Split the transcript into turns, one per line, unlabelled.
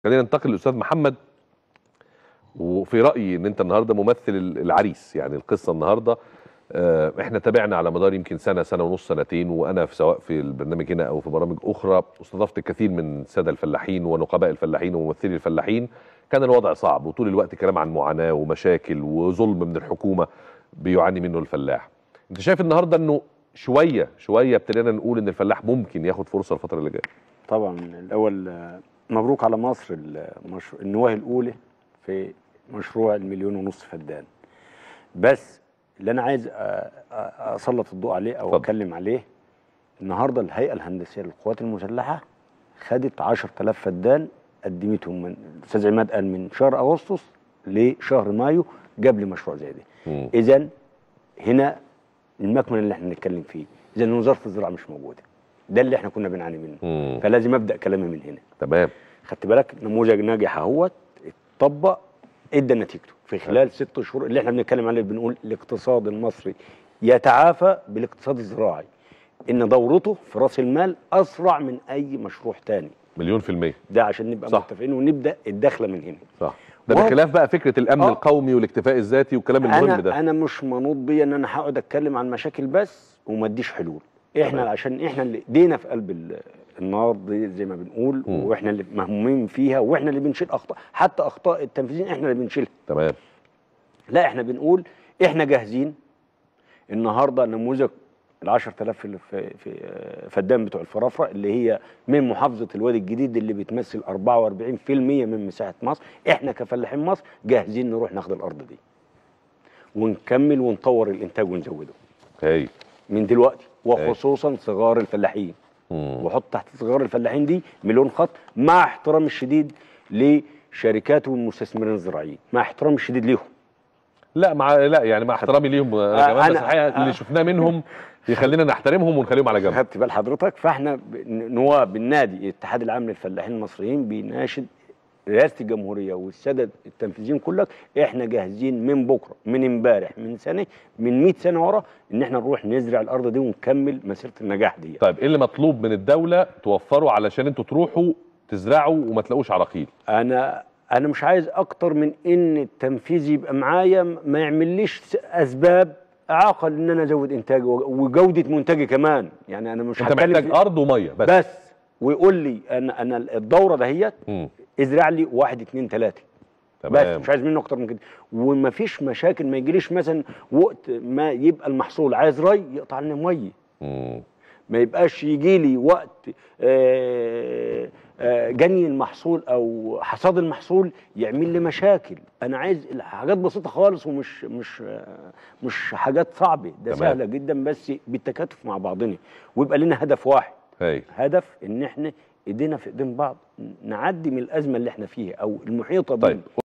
خلينا ننتقل للاستاذ محمد. وفي رايي ان انت النهارده ممثل العريس، يعني القصه النهارده احنا تابعنا على مدار يمكن سنه ونص سنتين، وانا سواء في البرنامج هنا او في برامج اخرى استضفت الكثير من الساده الفلاحين ونقباء الفلاحين وممثلي الفلاحين. كان الوضع صعب وطول الوقت كلام عن معاناه ومشاكل وظلم من الحكومه بيعاني منه الفلاح. انت شايف النهارده انه شويه ابتدينا نقول ان الفلاح ممكن ياخد فرصه الفتره اللي جايه؟
طبعا الاول مبروك على مصر النواه الاولى في مشروع المليون ونص فدان. بس اللي انا عايز اسلط الضوء عليه او اتكلم عليه، النهارده الهيئه الهندسيه للقوات المسلحه خدت 10000 فدان، قدمتهم من الاستاذ عماد قال من شهر اغسطس لشهر مايو، جاب لي مشروع زي ده. اذا هنا المكمن اللي احنا بنتكلم فيه، اذا وزاره الزراعه مش موجوده، ده اللي احنا كنا بنعاني منه. فلازم ابدا كلامي من هنا.
تمام.
خدت بالك؟ نموذج ناجح اهوت اتطبق، ادى نتيجته في خلال 6 شهور اللي احنا بنتكلم عليه. بنقول الاقتصاد المصري يتعافى بالاقتصاد الزراعي، ان دورته في راس المال اسرع من اي مشروع تاني.
مليون في المية.
ده عشان نبقى متفقين ونبدا الدخله من هنا.
صح. ده بخلاف بقى فكره الامن القومي والاكتفاء الذاتي والكلام المهم ده.
انا مش منوط بيا ان انا هقعد اتكلم عن مشاكل بس وما اديش حلول. احنا عشان احنا اللي ايدينا في قلب النار دي زي ما بنقول، واحنا اللي مهمومين فيها، واحنا اللي بنشيل اخطاء، حتى اخطاء التنفيذيين احنا اللي بنشيلها.
تمام.
لا احنا بنقول احنا جاهزين. النهارده نموذج ال 10000 اللي في فدان بتوع الفرافره اللي هي من محافظه الوادي الجديد اللي بتمثل 44% من مساحه مصر، احنا كفلاحين مصر جاهزين نروح ناخد الارض دي ونكمل ونطور الانتاج ونزوده. من دلوقتي، وخصوصا صغار الفلاحين. وحط تحت صغار الفلاحين دي مليون خط، مع احترامي الشديد لشركات والمستثمرين الزراعيين، مع احترامي الشديد ليهم.
لا يعني مع احترامي ليهم انا كمان، بس الحقيقه اللي شفناه منهم يخلينا نحترمهم ونخليهم على جنب.
خدت بال حضرتك؟ فاحنا نواب النادي الاتحاد العام للفلاحين المصريين بيناشد رئاسه الجمهوريه والساده التنفيذيين كلك، احنا جاهزين من بكره، من امبارح، من سنه، من 100 سنه ورا، ان احنا نروح نزرع الارض دي ونكمل مسيره النجاح دي.
طيب ايه اللي مطلوب من الدوله توفره علشان انتوا تروحوا تزرعوا وما تلاقوش عراقيل؟
انا مش عايز اكتر من ان التنفيذ يبقى معايا، ما يعمليش اسباب اعاقه ان انا ازود انتاجي وجوده منتجي كمان. يعني انا مش
انت محتاج ارض وميه بس
ويقول لي انا الدوره دهيت ازرع لي 1 2 3 بس، مش عايز منه اكتر من كده. ومفيش مشاكل، ما يجيليش مثلا وقت ما يبقى المحصول عايز ري يقطع لنا ميه. ما يبقاش يجي لي وقت جني المحصول او حصاد المحصول يعمل لي مشاكل. انا عايز حاجات بسيطه خالص، ومش مش حاجات صعبه، ده سهله جدا، بس بالتكاتف مع بعضنا ويبقى لنا هدف واحد. هدف ان احنا ايدينا في ايدين بعض نعدي من الازمه اللي احنا فيها او المحيطه بينا.